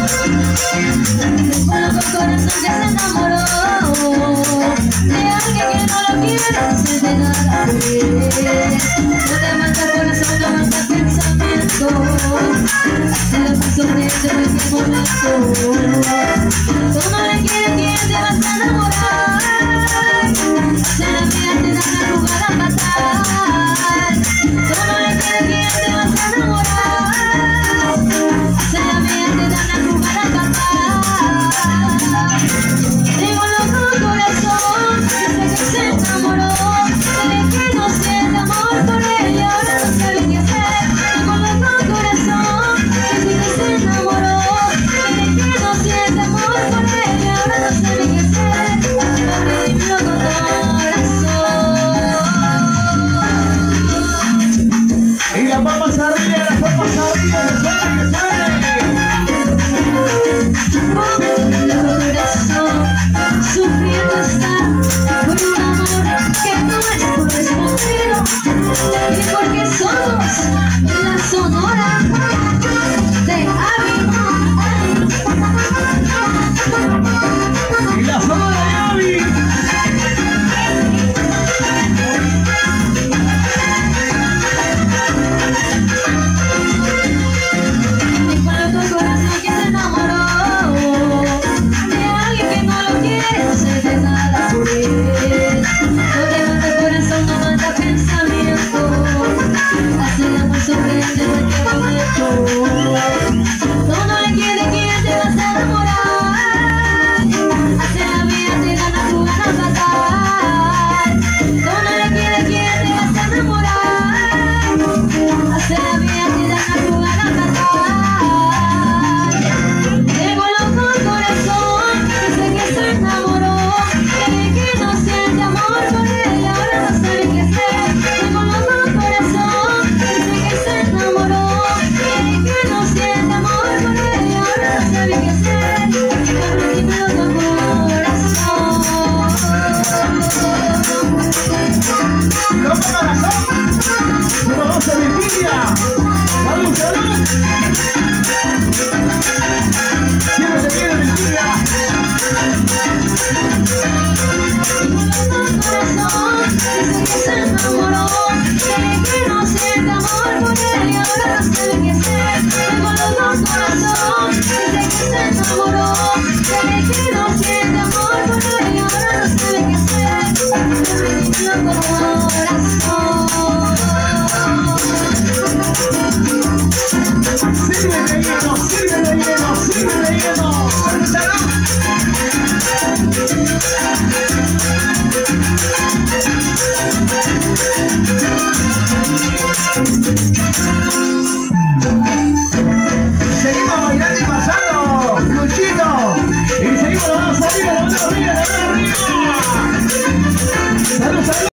Conozco el corazón que se enamoró de alguien que no lo quiere, se te nada no te mata el corazón, no mata el pensamiento. Se lo puso preso en el momento. Tú no le quieres, ¿quién te vas a enamorar? Se la mía te dan la jugada fatal. Tú no le quieres, ¿quién te vas a enamorar? Se la mía te dan la jugada fatal. Tengo loco el corazón, desde que se enamoró, desde que no siente amor por ella, ahora no sabe qué hacer. Tengo loco el corazón, desde que se enamoró, desde que no siente amor por ella, ahora no sabe qué hacer. Tengo mi loco corazón. Y las papas arriba, que suene. Sufriendo está por un amor que no es correspondido, y porque somos la Sonora de Avi. Y la Sonora de Avi. Tengo loco el corazón que se enamoró de alguien que no lo quiere, no se de nada por él. No te mata el corazón, no mata pensamiento. Hace el amor sobre él de cualquier momento. Tú no le quieres, ¿quién te vas a enamorar? Hace la vida te dan la jugada fatal. Tú no le quieres, ¿quién te vas a enamorar? Hace la vida te dan la jugada fatal. Tengo loco el corazón, desde que se enamoró, desde que no siente amor por ella, ahora no sabe qué hacer. Tengo loco el corazón, desde que se enamoró, desde que no siente amor por ella, ahora no sabe qué hacer. Tengo mi loco corazón. Loco corazón. Se conoce Virginia. Salud, salud. Siempre se viene Virginia. Corazón, desde que se enamoró, desde que no siente amor por ella, ahora no sabe qué hacer. Tengo loco corazón, desde que se enamoró, desde que no siente amor por ella, ahora no sabe qué hacer. Tengo loco corazón. Sirve de hielo, sirve de hielo, sirve de hielo. Salud. Seguimos bailando y pasando, Luchito. Y seguimos, la mano arriba, la mano arriba, la mano arriba.